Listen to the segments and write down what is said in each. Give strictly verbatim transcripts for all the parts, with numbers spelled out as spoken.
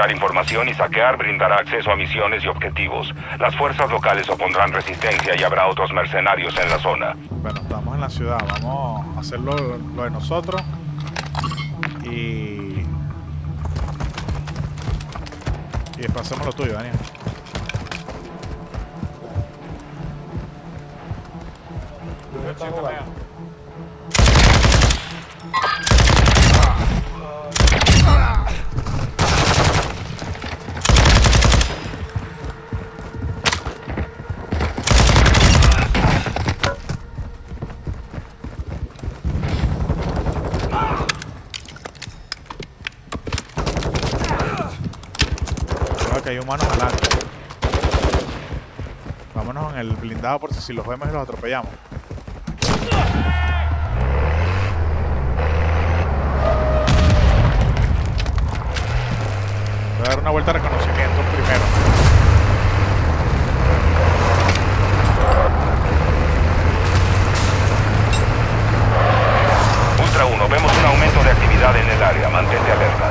capturar información y saquear brindará acceso a misiones y objetivos. Las fuerzas locales opondrán resistencia y habrá otros mercenarios en la zona. Bueno, estamos en la ciudad. Vamos a hacer lo, lo de nosotros. Y... Y después hacemos lo tuyo, Daniel. Que hay humanos adelante. Vámonos en el blindado por si los vemos y los atropellamos. Voy a dar una vuelta de reconocimiento primero. Ultra uno, vemos un aumento de actividad en el área. Mantente alerta.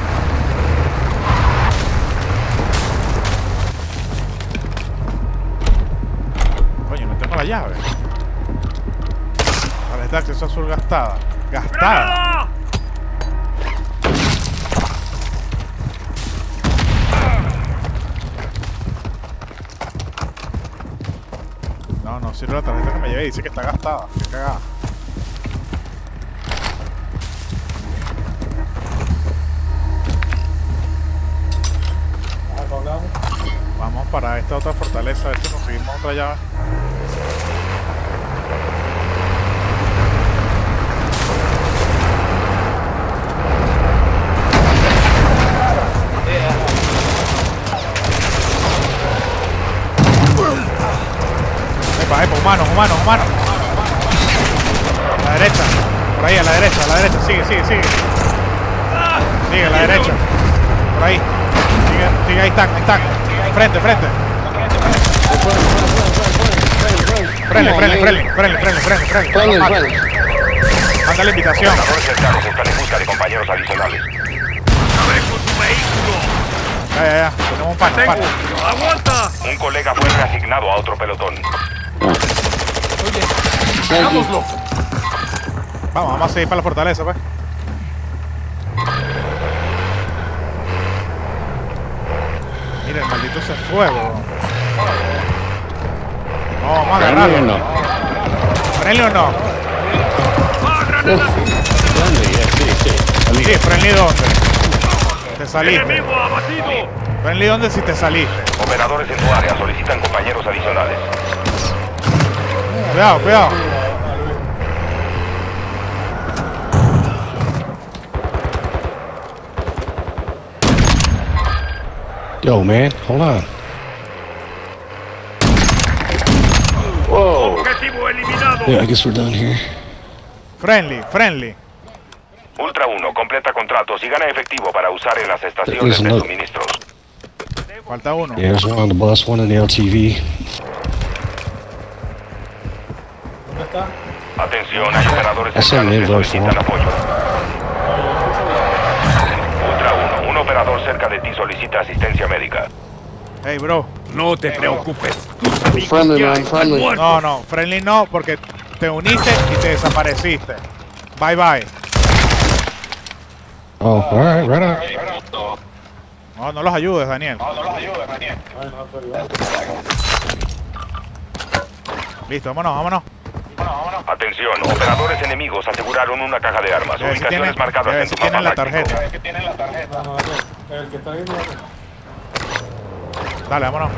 La llave. Tarjeta de acceso azul gastada. Gastada. No, no sirve la tarjeta que me llevé. Dice que está gastada. Qué cagada. Vamos para esta otra fortaleza. A ver si conseguimos otra llave. Epa, epa, humanos, humanos, humanos. A la derecha. Por ahí, a la derecha, a la derecha. Sigue, sigue, sigue. Sigue, a la derecha. Por ahí. Sigue, sigue, ahí están, ahí están. Frente, frente. Frente, frente, frente, frente, frente, frente, frente. Manda la invitación. Los cercanos están en busca de compañeros adicionales. Ya, ya, ya. Tenemos un pan, un pan. ¡Aguanta! Un colega fue reasignado a otro pelotón. Oye, hagámoslo. Vamos, vamos a seguir para la fortaleza, pues. Mira, el maldito se fue, bro. No, vamos a agarrarlo. No. ¿Friendly o no? Friendly, sí, sí. Sí, friendly dónde. Te saliste. Friendly dónde si te saliste. Operadores en tu área solicitan compañeros adicionales. Cuidado, cuidado. Yo, man, hold on. Whoa. Objetivo eliminado. Yeah, I guess we're done here. Friendly, friendly. Ultra uno, completa contratos y gana efectivo para usar en las estaciones There's de another- suministros. Falta uno. Yeah, there's one on the bus, one in the L T V. Atención, hay operadores Ese cercanos que nivel, solicitan ¿no? apoyo. Ultra uno, un operador cerca de ti solicita asistencia médica. Hey, bro. No te preocupes. Friendly, man, friendly. No, no, friendly no, porque te uniste y te desapareciste. Bye, bye. Oh, alright, right on. No, no los ayudes, Daniel. Listo, vámonos, vámonos. Atención, operadores enemigos aseguraron una caja de armas. A ver si tienen, Ubicaciones marcadas a ver en si tu tienen mapa la táctico. tarjeta. Dale, vámonos.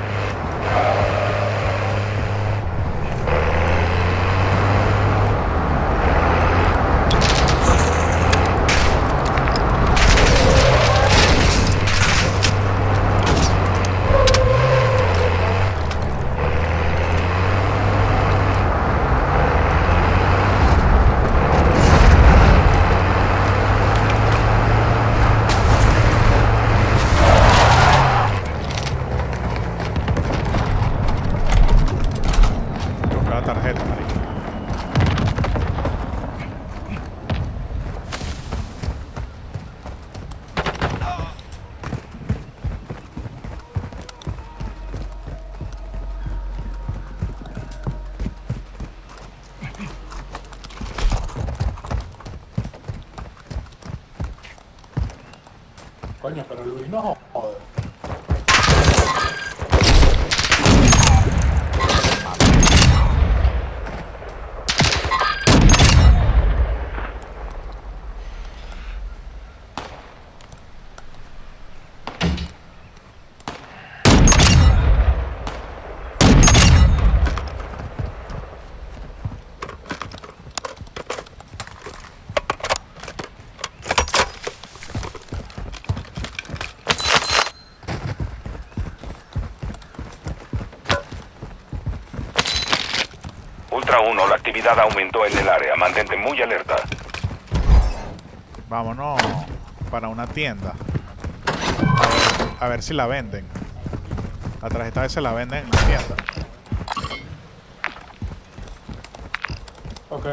Coño, pero Luis no jode. Ultra uno, la actividad aumentó en el área. Mantente muy alerta. Vámonos para una tienda. A ver, a ver si la venden. La tarjeta se la venden en la tienda. Ok.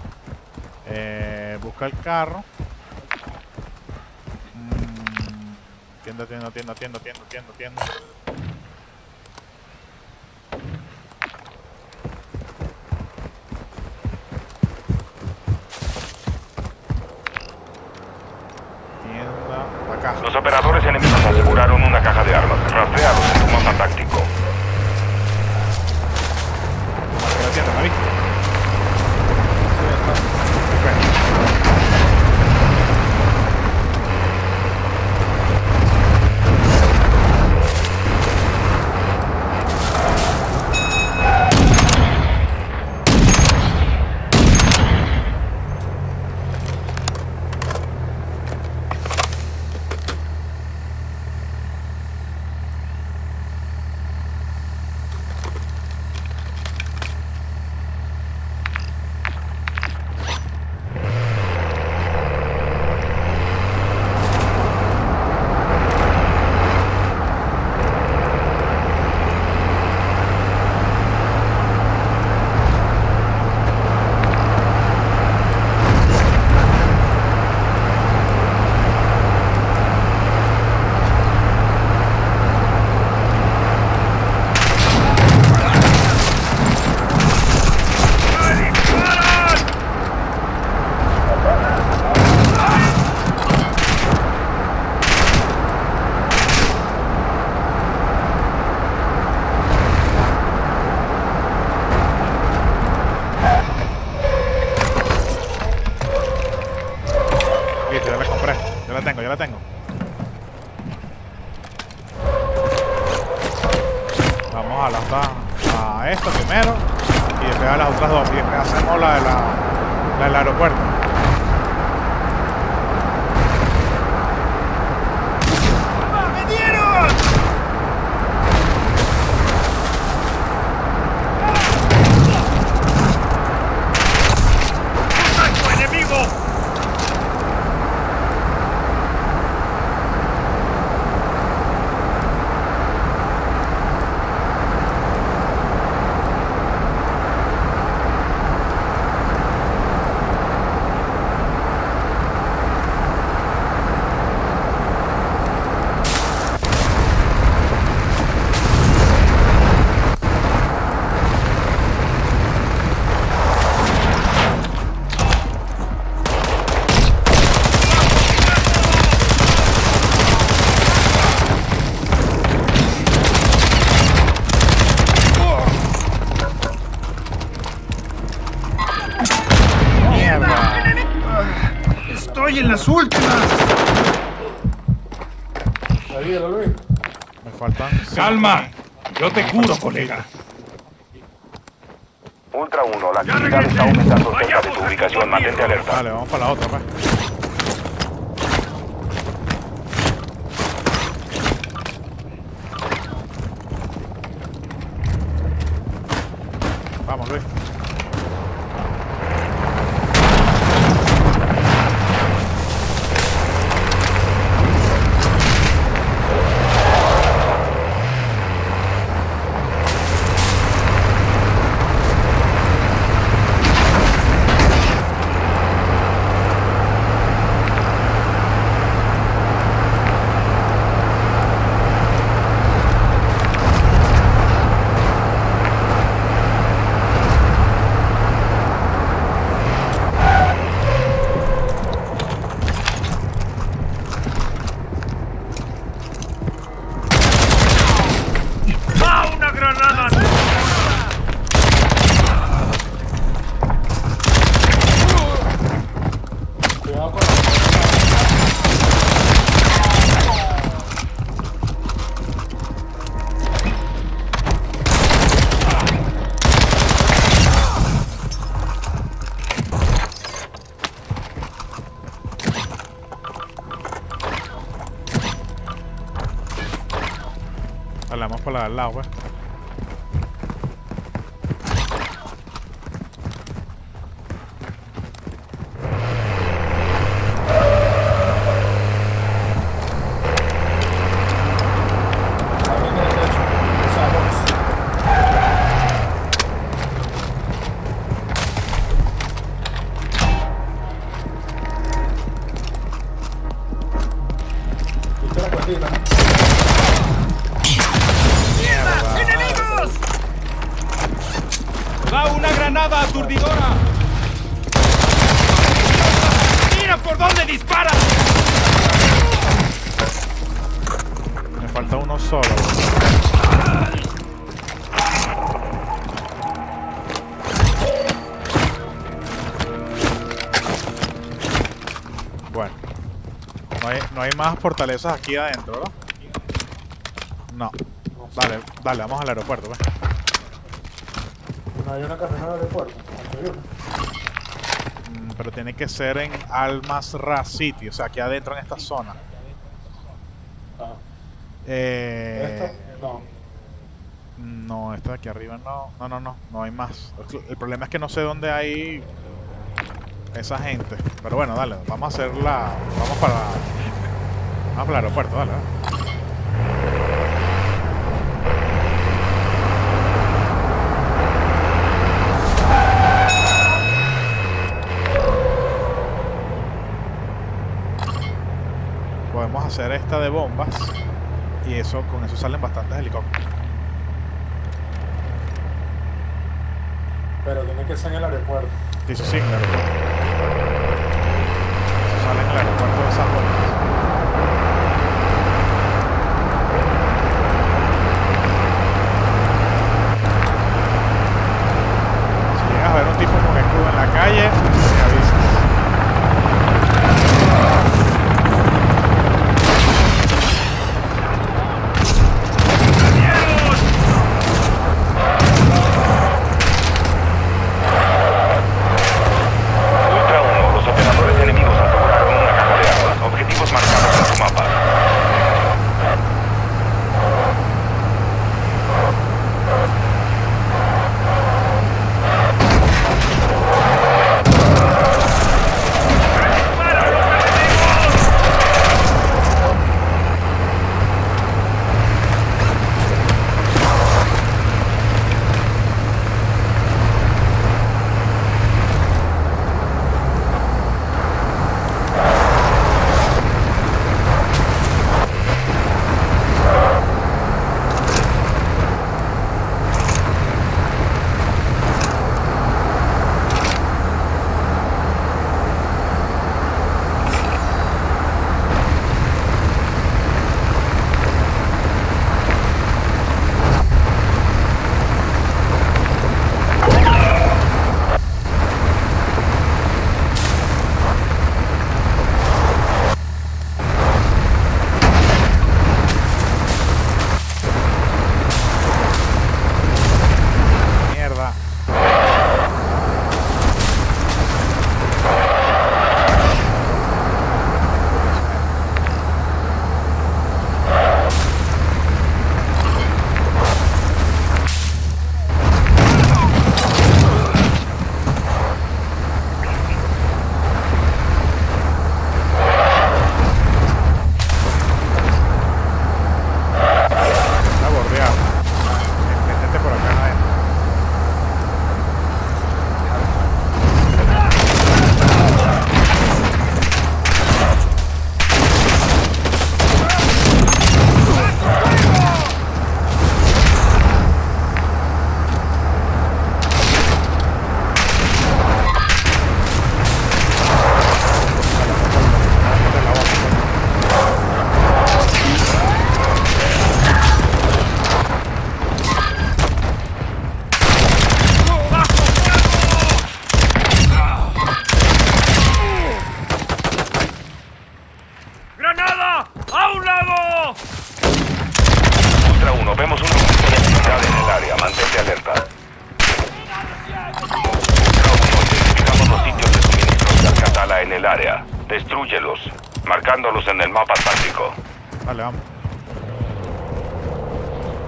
Eh, busca el carro. Mm, tienda, tienda, tienda, tienda, tienda, tienda, tienda. Los operadores enemigos aseguraron una caja de armas. Rastreados en tu mapa táctico. Marqué la tienda, ¿la viste? Ya la tengo. Vamos a lanzar a esto primero y después a las otras dos y después hacemos la, de la, la del aeropuerto. ¡Me dieron! ¡Contacto enemigo! Estoy en las últimas. Ayúdalo, Luis. Me faltan... Calma, yo te curo, colega. Ultra uno, la actividad está aumentando cerca de tu ubicación. Mantente alerta. Vale, vamos para la otra, pues. Vamos, Luis. Dale, vamos por la de al lado, pues. También en el techo. O sea, box. ¿Viste la cuentita, no? ¡Enemigos! ¡Va una granada aturdidora! ¡Mira por dónde dispara! Me falta uno solo. Bueno. No hay, no hay más fortalezas aquí adentro, ¿verdad? No. Dale, dale, vamos al aeropuerto, pues. No hay una carrera de aeropuerto. ¿En serio? Mm, pero tiene que ser en Al-Masra City, o sea, aquí adentro en esta zona. Ah. Eh, ¿Esta? No. no, esta de aquí arriba no. No, no, no, no hay más. El problema es que no sé dónde hay esa gente. Pero bueno, dale, vamos a hacer la... Vamos para... Vamos para el aeropuerto, dale. dale. Podemos hacer esta de bombas y eso, con eso salen bastantes helicópteros. Pero tiene que ser en el aeropuerto. Dice sí, en el aeropuerto. Eso sale en el aeropuerto de esas bombas. Si llegas a ver un tipo con escudo en la calle, me avisas. Ultra uno, los operadores enemigos aseguraron una caja de armas. Objetivos marcados en su mapa. Mierda. Está bordeado. Métete por acá adentro. ¡Granada! ¡A un lado! Ultra uno, vemos una posible actividad en el área. Mantente alerta. Ultra uno, identificamos los sitios de suministros de Al-Qatala en el área. Destrúyelos, marcándolos en el mapa táctico. Dale, vamos.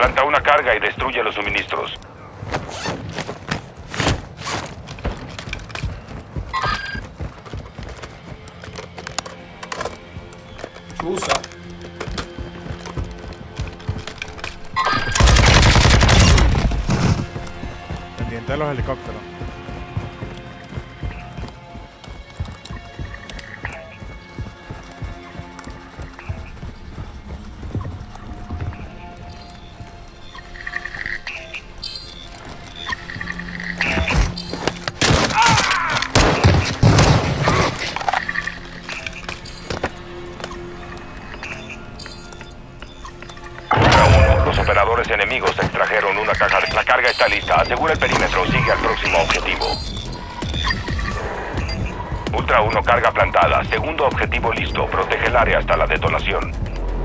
Planta una carga y destruye los suministros. Usa. Pendiente de los helicópteros. Los operadores enemigos extrajeron una caja. La carga está lista. Asegura el perímetro. Sigue al próximo objetivo. Ultra uno, carga plantada. Segundo objetivo listo. Protege el área hasta la detonación.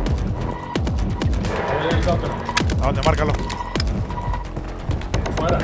Voy al helicóptero. ¿A dónde? Márcalo. Fuera.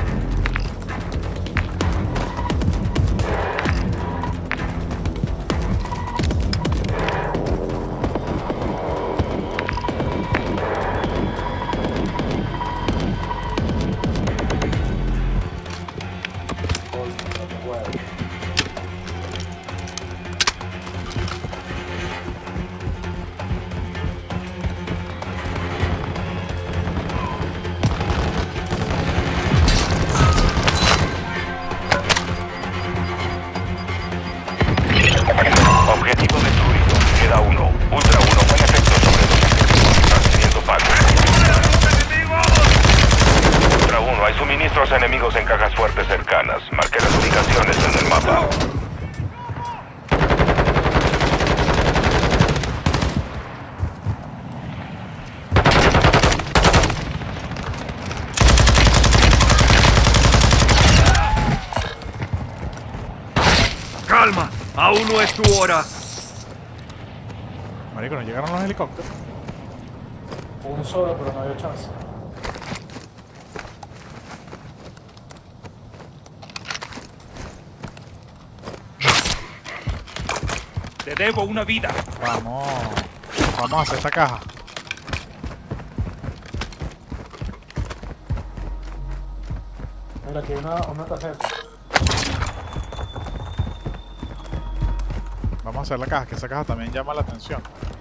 Objetivo destruido. Queda uno. Ultra uno. Buen efecto sobre los objetivos. Transfiriendo pago. Ultra uno. Hay suministros enemigos en cajas fuertes cercanas. Marque las ubicaciones en el mapa. Calma, aún no es tu hora. Marico, no llegaron los helicópteros. Un solo, pero no había chance. Te debo una vida. Vamos. Vamos a hacer esta caja. Mira, aquí hay una, una tarjeta. Vamos a hacer la caja, que esa caja también llama la atención.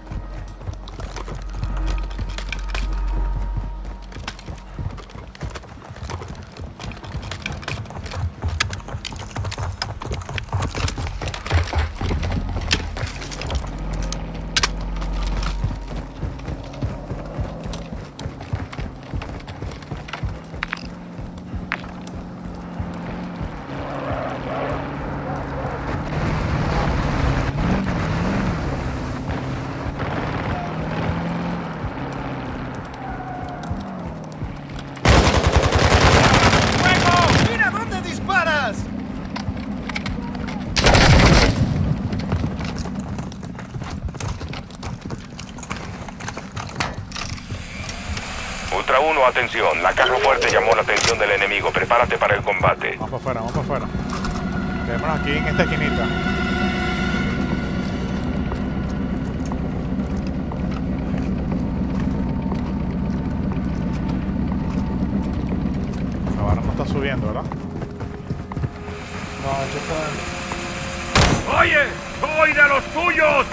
¡Mira dónde disparas! Ultra uno, atención. La caja fuerte llamó la atención del enemigo. Prepárate para el combate. Vamos para afuera, vamos para afuera. Quedémonos aquí en esta esquinita. La barra no está subiendo, ¿verdad? No, yo está. ¡Oye! ¡Soy de los tuyos!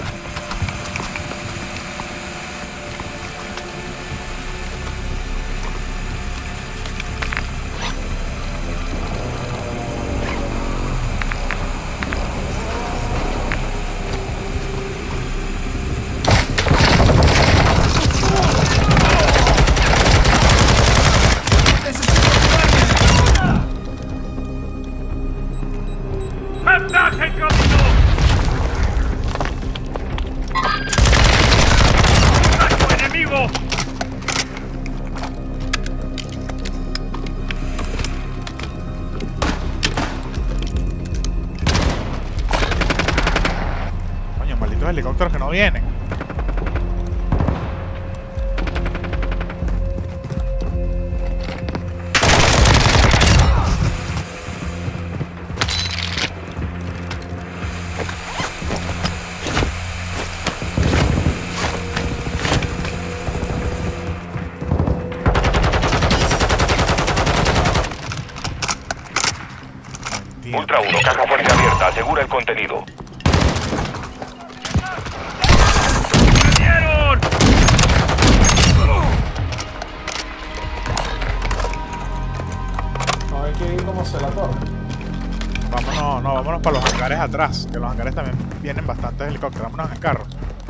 ¡Ataque en camino! ¡Ataque enemigo! Coño, malditos helicópteros que no vienen. Ultra uno, caja fuerte abierta, asegura el contenido. No hay que ir como se la torre. Vámonos, no, vámonos para los hangares atrás, que los hangares también vienen bastantes helicópteros. Vámonos en carro.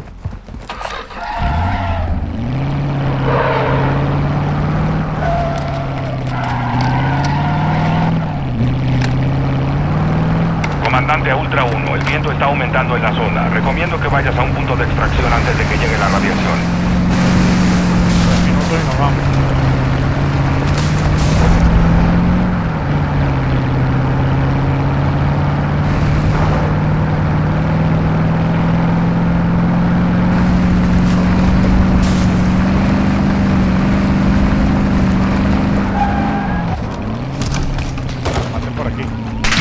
Comandante a Ultra uno, el viento está aumentando en la zona. Recomiendo que vayas a un punto de extracción antes de que llegue la radiación. Tres minutos y nos vamos. Maten por aquí.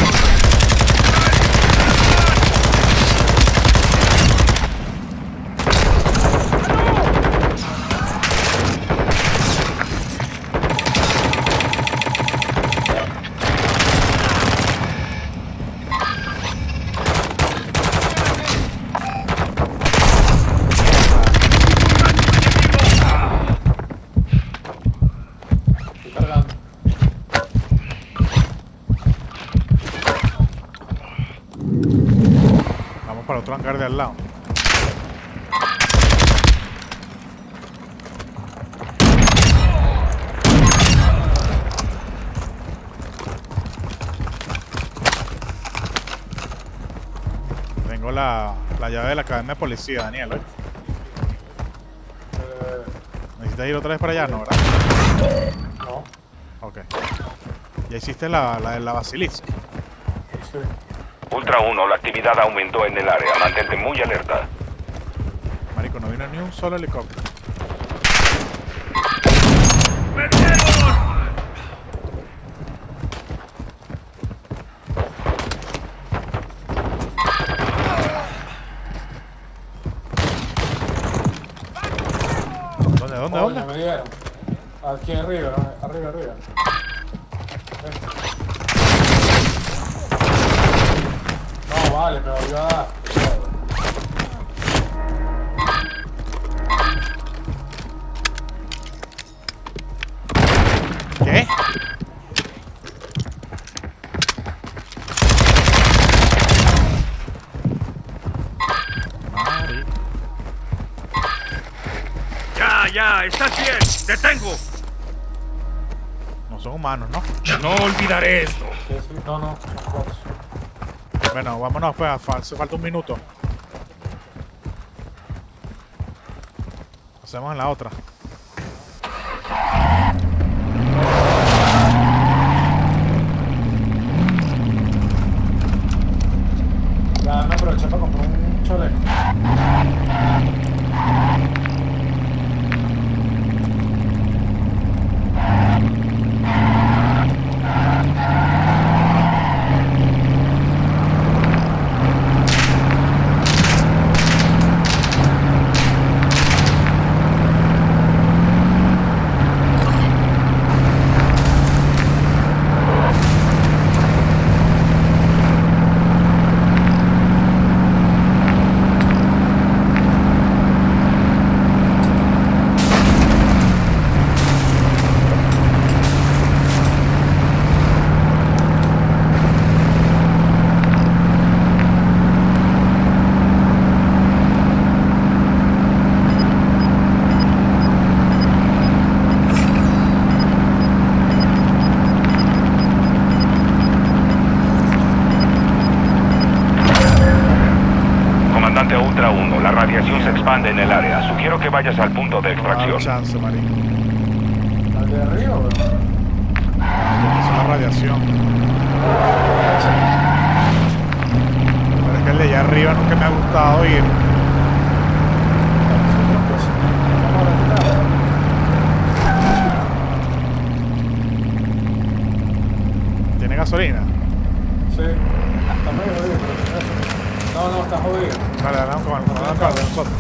Estoy cargando. Vamos para otro hangar de al lado. Tengo la, la llave de la academia de policía, Daniel, ¿eh? Eh, ¿Necesitas ir otra vez para allá? No, ¿verdad? no. Ok. Ya hiciste la, la de la Basilisk. Sí. Ultra uno, la actividad aumentó en el área. Mantente muy alerta. Marico, no vino ni un solo helicóptero. ¿Dónde, dónde, Coño, dónde? me dieron. Aquí arriba, ¿no? Arriba, arriba. No, vale, me volvió a dar. ¿Qué? Marico. Ya, ya, estás bien. Te tengo. No son humanos, ¿no? No olvidaré esto. Sí, sí. No, no, son bots. Bueno, vámonos, pues, hace falta un minuto. Hacemos en la otra. Ya me aproveché para comprar un chaleco. Comandante a Ultra uno, la radiación se expande en el área. Sugiero que vayas al punto de No va a dar extracción. chance, marico. ¿Al de arriba, bro? Es una radiación. Pero es que el de allá arriba nunca me ha gustado ir. Vamos a retirar. ¿Tiene gasolina? Sí. Está medio jodido, pero tiene eso. No, no, está jodido. Vale, vamos con el comandante de nosotros.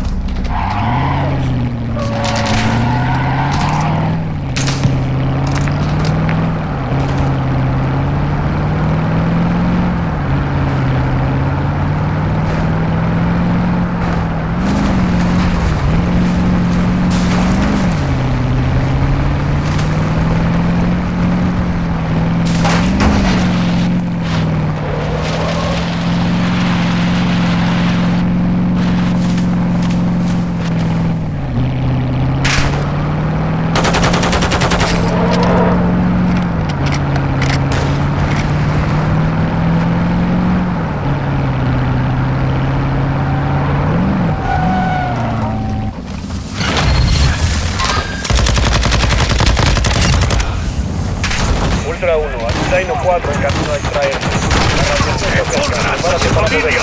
cuatro en camino a extraer. Prepárate para mover.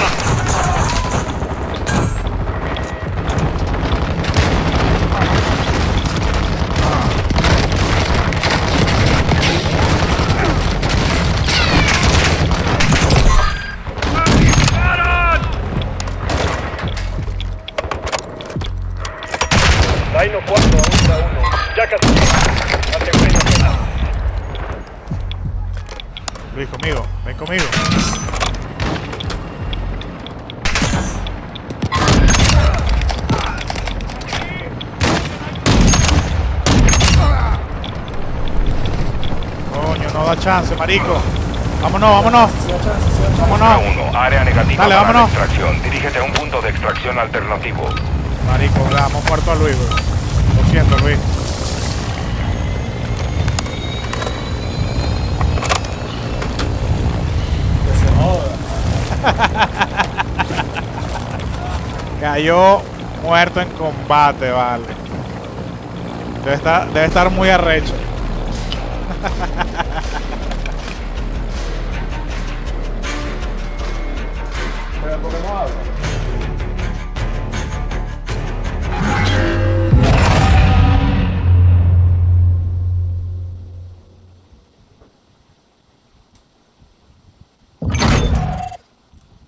Dino cuatro a Ultra uno. Ya casi. Asegúrense. Luis, conmigo. Ven conmigo. Coño, no da chance, marico. Vámonos, vámonos. Vámonos. uno, área negativa Dale, para la vámonos. extracción. Dirígete a un punto de extracción alternativo. Marico, le damos muerto a Luis, güey. Lo siento, Luis. Que se joda. Cayó muerto en combate, vale. Debe estar, debe estar muy arrecho. Pero ¿por qué no habla?